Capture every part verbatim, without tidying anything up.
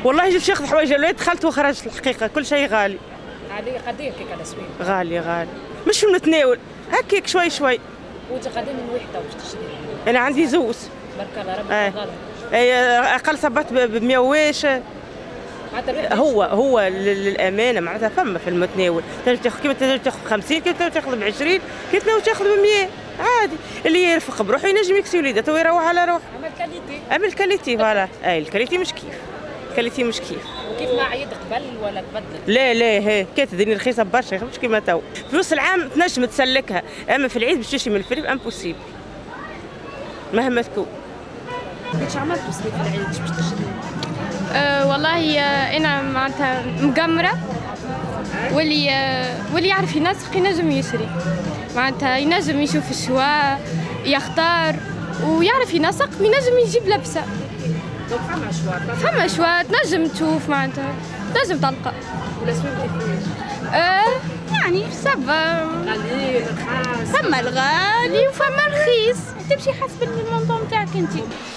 والله جبت شي حوايج الولاد دخلت وخرجت الحقيقه كل شيء غالي. غالي قديه كيك على سوين؟ غالي غالي مش في المتناول هكاك شوي شوي. وانت قادين من وحده واش تشري؟ انا عندي زوز. بارك الله ربي آه. غالي. اي اقل صبات ب مية واش. هو هو للامانه معناتها فما في المتناول تنجم تاخذ كيما تنجم تاخذ خمسين كيما تنجم تاخذ ب عشرين كيما تنجم تاخذ ب مية عادي. اللي يرفق بروحه ينجم يكسي وليداته ويروح على روحه. اما الكاليتي اما الكاليتي فوالا. اي الكاليتي مش كيف. الكاليتي مش كيف. وكيف ما عيد قبل ولا تبدل؟ لا لا هي كانت الدنيا رخيصه برشا مش كيما تو. في نص العام تنجم تسلكها اما في العيد باش تشري من الفريب امبوسيبل مهما تكون. كيفاش عملتوا صريف العيد باش تشري؟ أه والله أه انا معناتها مقمره واللي أه واللي يعرف ينسق ينجم يشري معناتها ينجم يشوف الشواء يختار ويعرف ينسق وينجم يجيب لبسه. دونك فما شوا فما شوا تنجم تشوف معناتها تنجم تلقى. والاسواق كيفاش؟ أه يعني صافا غالي رخاص. فما الغالي وفما الرخيص تمشي حسب المونطون نتاعك انت.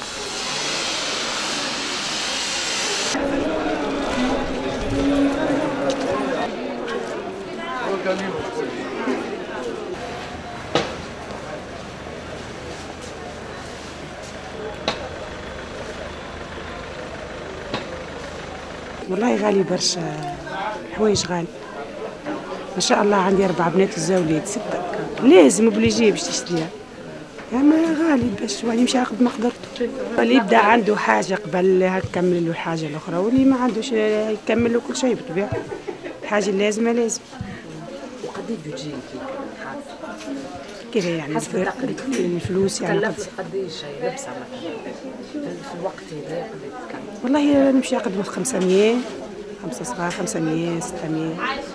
والله غالي برشا الحوايج غالي ما شاء الله. عندي أربع بنات وزاولاد ستة لازم اوبليجي باش تشتريها. اما غالي باش واحد يمشي ياخذ مقدرته. اللي يبدا عنده حاجه قبل هكمل له الحاجه الاخرى واللي ما عندوش يكمل له كل شيء بالطبيعه. الحاجه اللازمه لازم. وقد بيجي كيف يعني الفلوس يعني كلفت قديش لبسه مثلا في الوقت هذا قد والله نمشي نقدم خمسمية خمسة صغار خمسمية ستمية.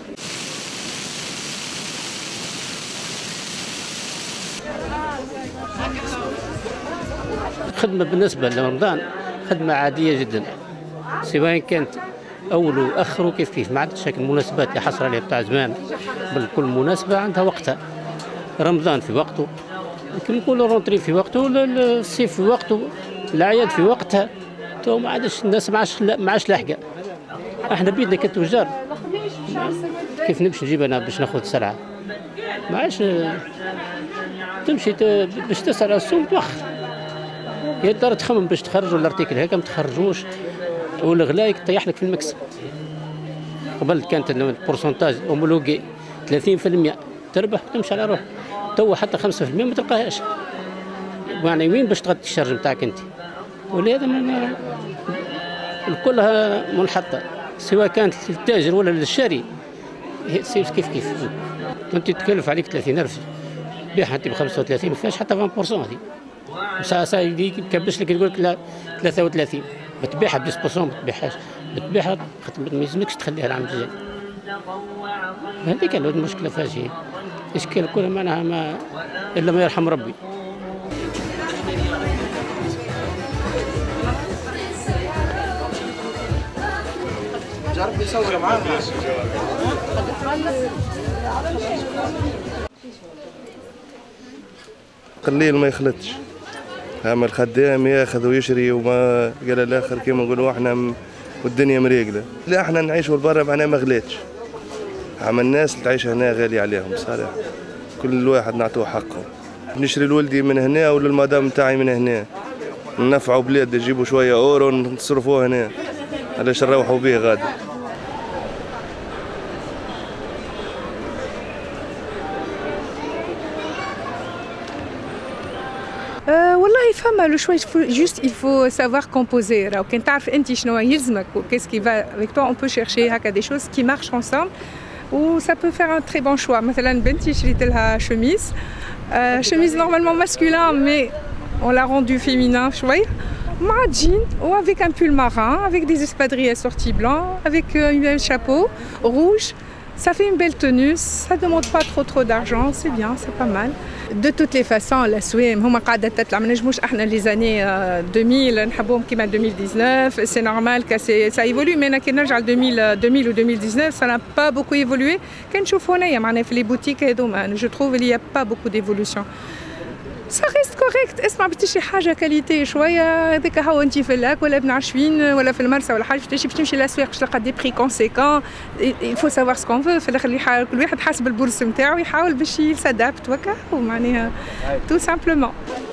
خدمة بالنسبة لرمضان خدمة عادية جدا سواء كانت أول وآخر وكيف كيف ما عندش هيك المناسبات اللي حصل عليها بتاع زمان. بل كل مناسبة عندها وقتها. رمضان في وقته كما نقولوا رونتري في وقته الصيف في وقته الأعياد في وقتها. تو ما عادش الناس ما عادش ما عادش لاحقة. احنا بيدنا كتجار كيف نمشي نجيب أنا باش ناخذ سلعة ما عادش تمشي باش تسأل على السوق توخر. يا ترى تخمم باش تخرجوا الارتيكل هكا ما تخرجوش والغلاء يطيح لك في المكسب. قبل كانت البورسونتاج اومولوجي ثلاثين بالمئة تربح وتمشي على روحك. تو حتى خمسة بالمئة ما تلقاهاش. يعني وين باش تغطي الشرج نتاعك انت؟ ولهذا من كلها منحطه سواء كانت للتاجر ولا للشاري. كيف كيف انت تكلف عليك ثلاثين ألف بيعها انت ب خمسة وثلاثين ما فيهاش حتى عشرة بالمئة هذه. ساعة ساعة يكبش لك يقول لك لا ثلاثة وثلاثين بتبيعها ب عشرة بالمئة ما تبيعهاش. بتبيعها ما يلزمكش تخليها العام الجاي. هذيك المشكلة فاشية. الإشكال كلها معناها ما إلا ما يرحم ربي. جرب يصور معانا. قليل ما يخلطش. اما الخدام ياخذ ويشري وما قال الاخر كيما نقولوا احنا والدنيا مريقله. لا احنا نعيشوا لبرا معناها ما غلاتش. اما الناس اللي تعيش هنا غالي عليهم صراحه. كل واحد نعطوه حقه. نشري لولدي من هنا وللمدام نتاعي من هنا. ننفعوا بلاد نجيبوا شويه اورو نصرفوه هنا. علاش نروحوا به غادي. أه والله فما لو شوي juste il faut savoir composer. راهو كان تعرف انت شنو يلزمك و qu'est-ce qui va avec toi on peut chercher هكا des choses qui marchent ensemble و ça peut faire un très bon choix. مثلا بنتي شريت لها شميز أه شميز normalement masculin mais on l'a rendu féminin شوي مع جين ou avec un pull marin avec des espadrilles assortis blancs avec euh, un chapeau rouge. Ça fait une belle tenue, ça ne demande pas trop trop d'argent, c'est bien, c'est pas mal. De toutes les façons, la سوام هما قاعدة تطلع ما نجموش احنا les années deux mille نحبوهم كيما deux mille dix-neuf, c'est normal que ça évolue, mais كي نرجع ل deux mille ou deux mille dix-neuf, ça n'a pas beaucoup évolué. كنشوف هنايا معناها في les boutiques هذوما, je trouve il n'y a pas beaucoup d'évolution. سا ريست كوريكت. اسمع باش تشري حاجه كاليتي شويه هذاك هو انت في اللاك ولا بن عشوين ولا في المرسى ولا حاجه باش تمشي باش تمشي للاسواق باش تلقى دي بري كونسيكون. يفو سافوار سكون فو في الاخر اللي يحاول كل واحد حسب البورصه نتاعو يحاول باش يسادابت وكا ومعناها تو سامبلومون.